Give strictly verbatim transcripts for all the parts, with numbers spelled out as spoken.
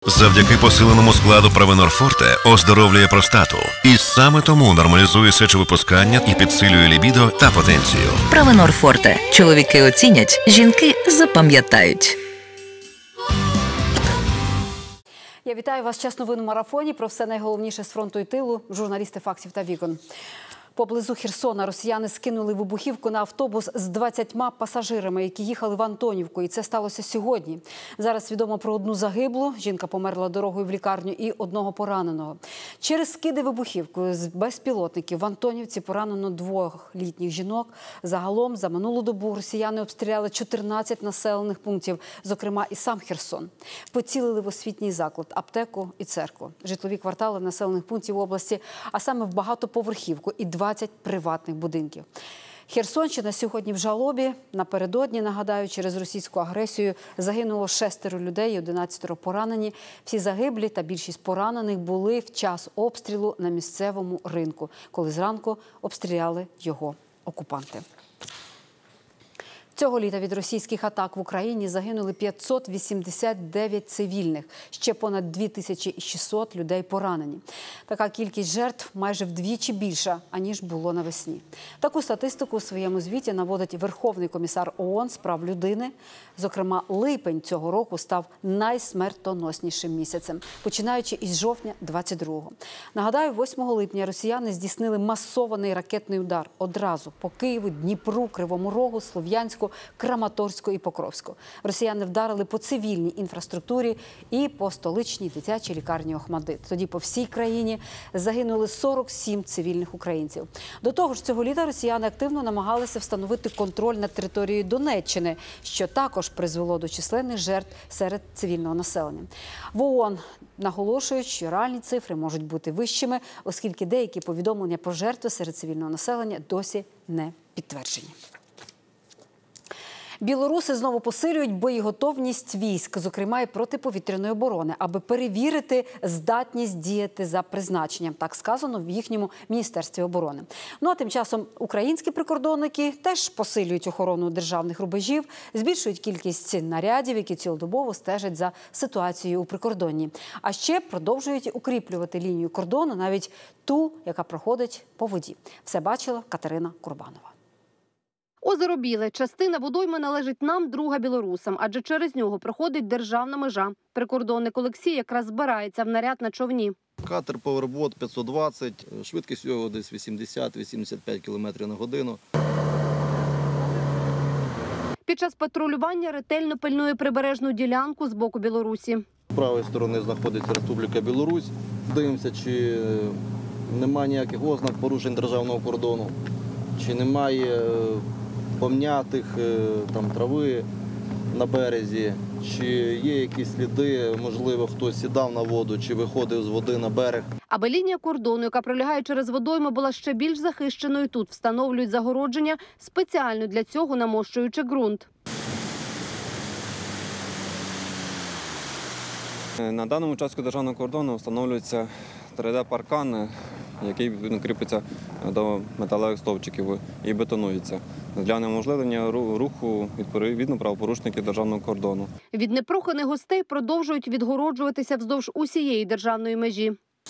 Завдяки посиленому складу Провенор Форте оздоровлює простату. І саме тому нормалізує сечовипускання і підсилює лібідо та потенцію. Провенор Форте. Чоловіки оцінять, жінки запам'ятають. Я вітаю вас в час новин у марафоні. Про все найголовніше з фронту і тилу. Журналісти фактів та вікон. Поблизу Херсона росіяни скинули вибухівку на автобус з двадцятьма пасажирами, які їхали в Антонівку. І це сталося сьогодні. Зараз відомо про одну загиблу. Жінка померла дорогою в лікарню і одного пораненого. Через скиди вибухівкою з безпілотників в Антонівці поранено двох літніх жінок. Загалом за минулу добу росіяни обстріляли чотирнадцять населених пунктів, зокрема і сам Херсон. Поцілили в освітній заклад, аптеку і церкву. Житлові квартали населених пунктів області, а саме в багатоповерхівку і двадцять приватних будинків. Херсонщина сьогодні в жалобі. Напередодні, нагадаю, через російську агресію загинуло шестеро людей і одинадцятеро поранені. Всі загиблі та більшість поранених були в час обстрілу на місцевому ринку, коли зранку обстріляли його окупанти. Цього літа від російських атак в Україні загинули п'ятсот вісімдесят дев'ять цивільних, ще понад дві тисячі шістсот людей поранені. Така кількість жертв майже вдвічі більша, аніж було навесні. Таку статистику у своєму звіті наводить Верховний комісар ООН з прав людини. Зокрема, липень цього року став найсмертоноснішим місяцем, починаючи із жовтня двадцять другого. Нагадаю, восьмого липня росіяни здійснили масований ракетний удар одразу по Києву, Дніпру, Кривому Рогу, Слов'янську, Краматорську і Покровську. Росіяни вдарили по цивільній інфраструктурі і по столичній дитячій лікарні Охмадит. Тоді по всій країні загинули сорок сім цивільних українців. До того ж, цього літа росіяни активно намагалися встановити контроль над територією Донеччини, що також призвело до численних жертв серед цивільного населення. В ООН наголошують, що реальні цифри можуть бути вищими, оскільки деякі повідомлення про жертви серед цивільного населення досі не підтверджені. Білоруси знову посилюють боєготовність військ, зокрема і протиповітряної оборони, аби перевірити здатність діяти за призначенням. Так сказано в їхньому Міністерстві оборони. Ну а тим часом українські прикордонники теж посилюють охорону державних рубежів, збільшують кількість нарядів, які цілодобово стежать за ситуацією у прикордонні. А ще продовжують укріплювати лінію кордону, навіть ту, яка проходить по воді. Все бачила Катерина Курбанова. Озеро Біле. Частина водойми належить нам, друга білорусам, адже через нього проходить державна межа. Прикордонник Олексій якраз збирається в наряд на човні. Катер Powerboat п'ятсот двадцять, швидкість його десь вісімдесят - вісімдесят п'ять кілометрів на годину. Під час патрулювання ретельно пильнує прибережну ділянку з боку Білорусі. З правої сторони знаходиться Республіка Білорусь. Дивимося, чи немає ніяких ознак порушень державного кордону, чи немає пом'ятих там трави на березі, чи є якісь сліди, можливо, хтось сідав на воду, чи виходив з води на берег. Аби лінія кордону, яка пролягає через водойми, була ще більш захищеною, тут встановлюють загородження, спеціально для цього намощуючи ґрунт. На даному участку державного кордону встановлюється три де-паркан, який кріпиться до металевих стовпчиків і бетонується для унеможливлення руху відповідно правопорушників державного кордону. Від непроханих гостей продовжують відгороджуватися вздовж усієї державної межі.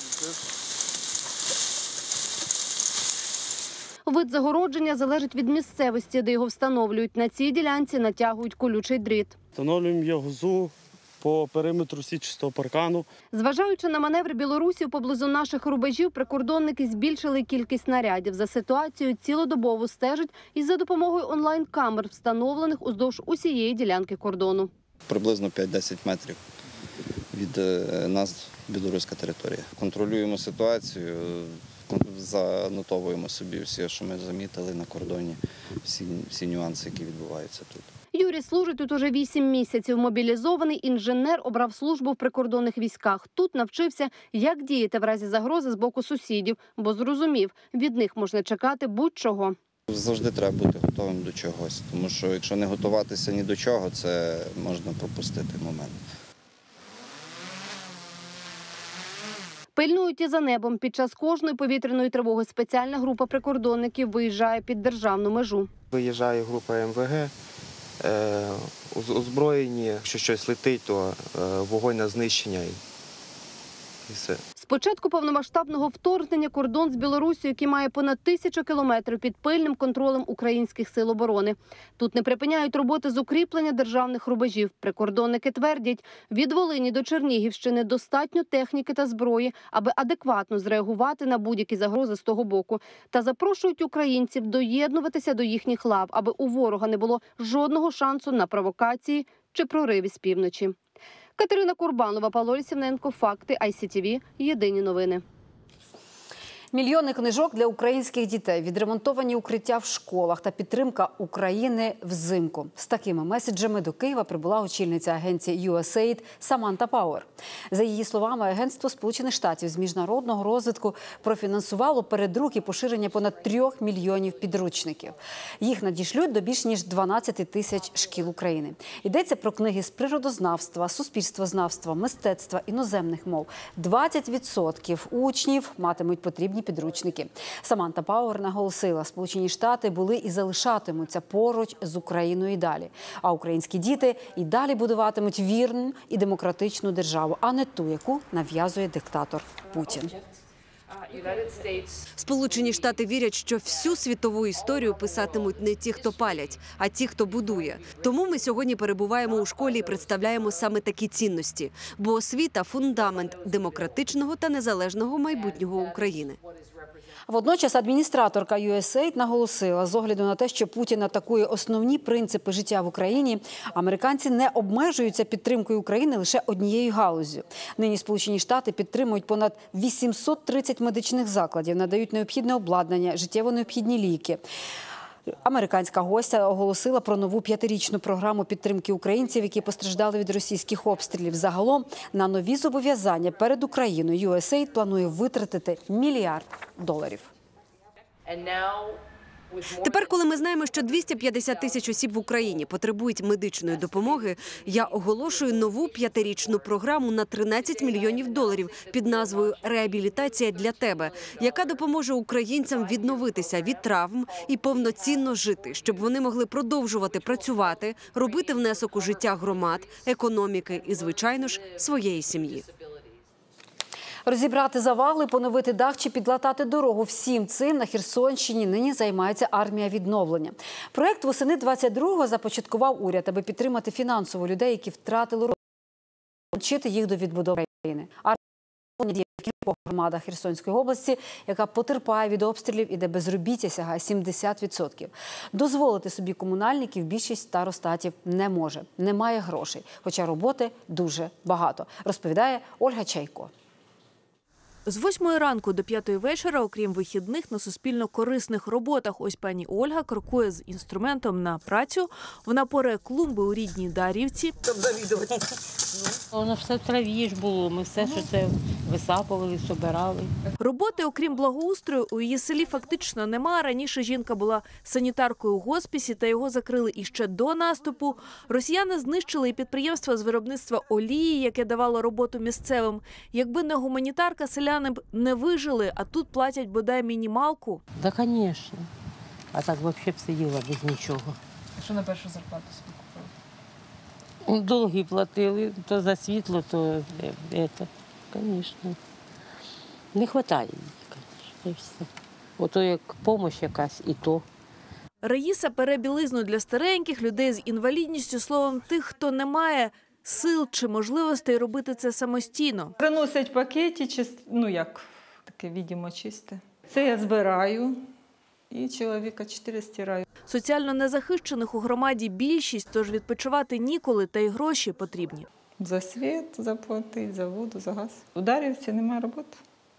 Вид загородження залежить від місцевості, де його встановлюють. На цій ділянці натягують колючий дріт. Встановлюємо ягозу по периметру сітчастого паркану. Зважаючи на маневри білорусів поблизу наших рубежів, прикордонники збільшили кількість нарядів. За ситуацією цілодобово стежать і за допомогою онлайн-камер, встановлених уздовж усієї ділянки кордону. Приблизно п'ять-десять метрів від нас білоруська територія. Контролюємо ситуацію, занотовуємо собі все, що ми замітили на кордоні, всі, всі нюанси, які відбуваються тут. Юрій служить тут уже вісім місяців. Мобілізований інженер обрав службу в прикордонних військах. Тут навчився, як діяти в разі загрози з боку сусідів, бо зрозумів, від них можна чекати будь-чого. Завжди треба бути готовим до чогось, тому що якщо не готуватися ні до чого, це можна пропустити момент. Пильнують і за небом. Під час кожної повітряної тривоги спеціальна група прикордонників виїжджає під державну межу. Виїжджає група ем ве ге, оз- озброєні. Якщо щось летить, то е, вогонь на знищення і, і все. З початку повномасштабного вторгнення кордон з Білорусією, який має понад тисячу кілометрів, під пильним контролем українських сил оборони. Тут не припиняють роботи з укріплення державних рубежів. Прикордонники твердять, від Волині до Чернігівщини достатньо техніки та зброї, аби адекватно зреагувати на будь-які загрози з того боку. Та запрошують українців доєднуватися до їхніх лав, аби у ворога не було жодного шансу на провокації чи прориви з півночі. Катерина Курбанова, Павло Лісівненко, Факти, ай сі ті ві, Єдині новини. Мільйони книжок для українських дітей, відремонтовані укриття в школах та підтримка України взимку. З такими меседжами до Києва прибула очільниця агенції ю ес ей ай ді Саманта Пауер. За її словами, агентство Сполучених Штатів з міжнародного розвитку профінансувало передрук і поширення понад трьох мільйонів підручників. Їх надішлють до більш ніж дванадцяти тисяч шкіл України. Йдеться про книги з природознавства, суспільствознавства, мистецтва, іноземних мов. двадцять відсотків учнів матимуть потрібні підручники. Саманта Пауер наголосила, Сполучені Штати були і залишатимуться поруч з Україною і далі. А українські діти і далі будуватимуть вірну і демократичну державу, а не ту, яку нав'язує диктатор Путін. Сполучені Штати вірять, що всю світову історію писатимуть не ті, хто палять, а ті, хто будує. Тому ми сьогодні перебуваємо у школі і представляємо саме такі цінності. Бо освіта – фундамент демократичного та незалежного майбутнього України. Водночас адміністраторка ю ес ей ай ді наголосила, з огляду на те, що Путін атакує основні принципи життя в Україні, американці не обмежуються підтримкою України лише однією галуззю. Нині Сполучені Штати підтримують понад вісімсот тридцять медичних закладів, надають необхідне обладнання, життєво необхідні ліки. Американська гостя оголосила про нову п'ятирічну програму підтримки українців, які постраждали від російських обстрілів. Загалом на нові зобов'язання перед Україною ю ес ей ай ді планує витратити мільярд доларів. Тепер, коли ми знаємо, що двісті п'ятдесят тисяч осіб в Україні потребують медичної допомоги, я оголошую нову п'ятирічну програму на тринадцять мільйонів доларів під назвою «Реабілітація для тебе», яка допоможе українцям відновитися від травм і повноцінно жити, щоб вони могли продовжувати працювати, робити внесок у життя громад, економіки і, звичайно ж, своєї сім'ї. Розібрати завали, поновити дах чи підлатати дорогу – всім цим на Херсонщині нині займається армія відновлення. Проект восени двадцять другого започаткував уряд, аби підтримати фінансово людей, які втратили роботу, навчити їх до відбудови країни. Армія діє в кількох громадах Херсонської області, яка потерпає від обстрілів і де безробіття сягає сімдесят відсотків. Дозволити собі комунальників більшість старостатів не може. Немає грошей, хоча роботи дуже багато, розповідає Ольга Чайко. З восьмої ранку до п'ятої вечора, окрім вихідних, на суспільно-корисних роботах. Ось пані Ольга крокує з інструментом на працю. Вона поре клумби у рідній Дарівці. Воно все в траві ж було, ми все що це висапували, собирали. Роботи, окрім благоустрою, у її селі фактично нема. Раніше жінка була санітаркою у госпісі, та його закрили іще до наступу. Росіяни знищили і підприємство з виробництва олії, яке давало роботу місцевим. Якби не гуманітарка, селяни б не вижили, а тут платять бодай мінімалку. Так, звісно. А так взагалі б сиділа без нічого. Що на першу зарплату собі купили? Долги платили, то за світло, то це, звісно. Не вистачає їй, звісно, і все. Ото як допомога якась, і то. Раїса пере білизну для стареньких, людей з інвалідністю, словом, тих, хто не має сил чи можливостей робити це самостійно. Приносять пакеті, ну як, таке, відомо, чисте. Це я збираю і чоловіка чотири стираю. Соціально незахищених у громаді більшість, тож відпочивати ніколи, та й гроші потрібні. За світ заплатити, за воду, за газ. У Дарівці немає роботи.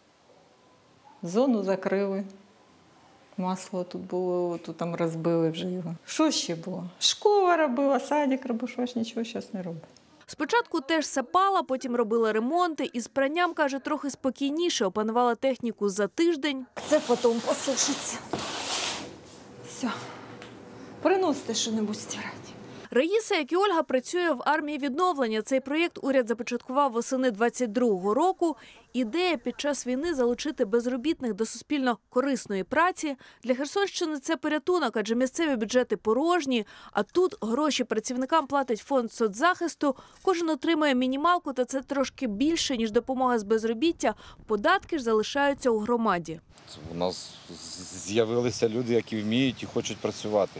Зону закрили. Масло тут було, тут там розбили вже його. Що ще було? Школа робила, садик робив, що ж нічого зараз не робить. Спочатку теж сапала, потім робила ремонти. Із пранням, каже, трохи спокійніше, опанувала техніку за тиждень. Це потім посушиться. Все. Приносите що-небудь стирати. Раїса, як і Ольга, працює в армії відновлення. Цей проєкт уряд започаткував восени двадцять другого року. Ідея під час війни залучити безробітних до суспільно корисної праці. Для Херсонщини це порятунок, адже місцеві бюджети порожні, а тут гроші працівникам платить фонд соцзахисту. Кожен отримує мінімалку, та це трошки більше, ніж допомога з безробіття. Податки ж залишаються у громаді. У нас з'явилися люди, які вміють і хочуть працювати.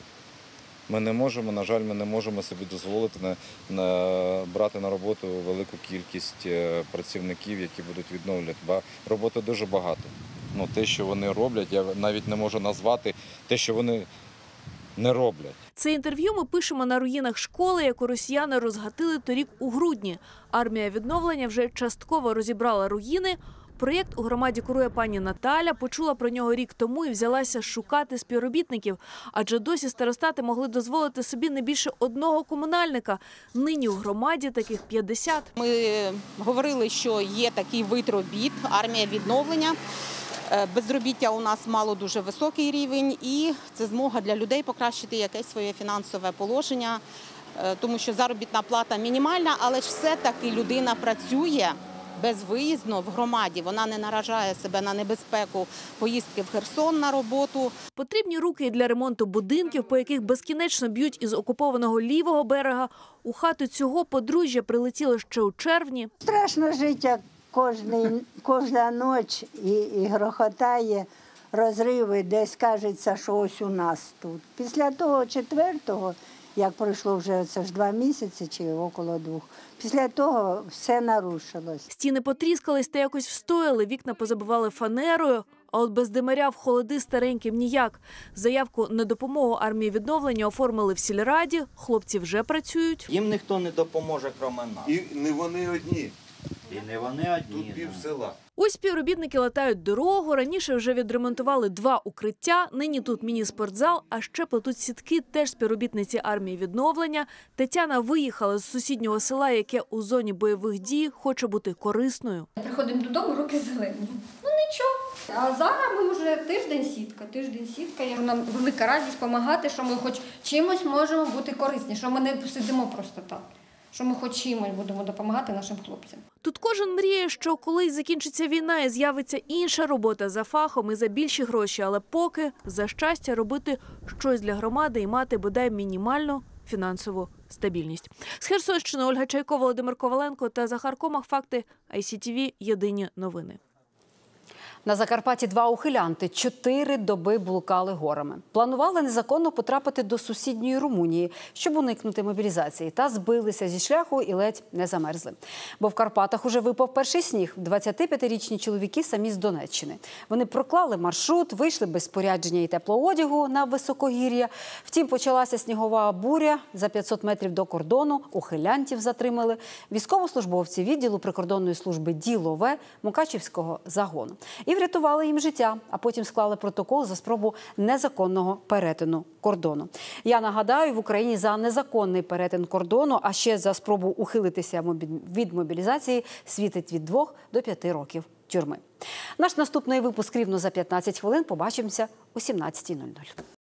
Ми не можемо, на жаль, ми не можемо собі дозволити на, на, брати на роботу велику кількість працівників, які будуть відновлювати, бо роботи дуже багато. Ну, те, що вони роблять, я навіть не можу назвати те, що вони не роблять. Це інтерв'ю ми пишемо на руїнах школи, яку росіяни розгатили торік у грудні. Армія відновлення вже частково розібрала руїни. Проєкт у громаді курує пані Наталя, почула про нього рік тому і взялася шукати співробітників. Адже досі старостати могли дозволити собі не більше одного комунальника. Нині у громаді таких п'ятдесят. Ми говорили, що є такий вид робіт, армія відновлення. Безробіття у нас мало дуже високий рівень і це змога для людей покращити якесь своє фінансове положення, тому що заробітна плата мінімальна, але ж все-таки людина працює безвиїзно в громаді. Вона не наражає себе на небезпеку поїздки в Херсон на роботу. Потрібні руки і для ремонту будинків, по яких безкінечно б'ють із окупованого лівого берега. У хату цього подружжя прилетіло ще у червні. Страшно життя кожний, кожна ніч і, і грохотає, розриви, десь кажеться, що ось у нас тут. Після того четвертого, як пройшло вже це ж два місяці чи около двох, після того все нарушилось. Стіни потріскались та якось встояли, вікна позабивали фанерою, а от без димаря в холоди стареньким ніяк. Заявку на допомогу армії відновлення оформили в сільраді, хлопці вже працюють. Їм ніхто не допоможе, крім нас. І не вони одні. І не вони одні. Тут пів села. Ось співробітники латають дорогу, раніше вже відремонтували два укриття, нині тут міні-спортзал, а ще плетуть сітки, теж співробітниці армії відновлення. Тетяна виїхала з сусіднього села, яке у зоні бойових дій хоче бути корисною. Приходимо додому, руки зелені. Ну нічого. А зараз ми вже тиждень сітка, тиждень сітка. Нам велика радість допомагати, що ми хоч чимось можемо бути корисні, що ми не сидимо просто так. Що ми хоч чимось будемо допомагати нашим хлопцям. Тут кожен мріє, що колись закінчиться війна і з'явиться інша робота за фахом і за більші гроші, але поки за щастя робити щось для громади і мати бодай мінімальну фінансову стабільність. З Херсонщини Ольга Чайко, Володимир Коваленко та Захар Комах. Факти ай сі ті ві. Єдині новини. На Закарпатті два ухилянти чотири доби блукали горами. Планували незаконно потрапити до сусідньої Румунії, щоб уникнути мобілізації. Та збилися зі шляху і ледь не замерзли. Бо в Карпатах уже випав перший сніг. двадцятип'ятирічні чоловіки самі з Донеччини. Вони проклали маршрут, вийшли без спорядження і теплого одягу на високогір'я. Втім, почалася снігова буря. За п'ятсот метрів до кордону ухилянтів затримали військовослужбовці відділу прикордонної служби «Ділове» Мукачівського загону. І врятували їм життя, а потім склали протокол за спробу незаконного перетину кордону. Я нагадаю, в Україні за незаконний перетин кордону, а ще за спробу ухилитися від мобілізації світить від двох до п'яти років тюрми. Наш наступний випуск рівно за п'ятнадцять хвилин. Побачимося о сімнадцятій нуль нуль.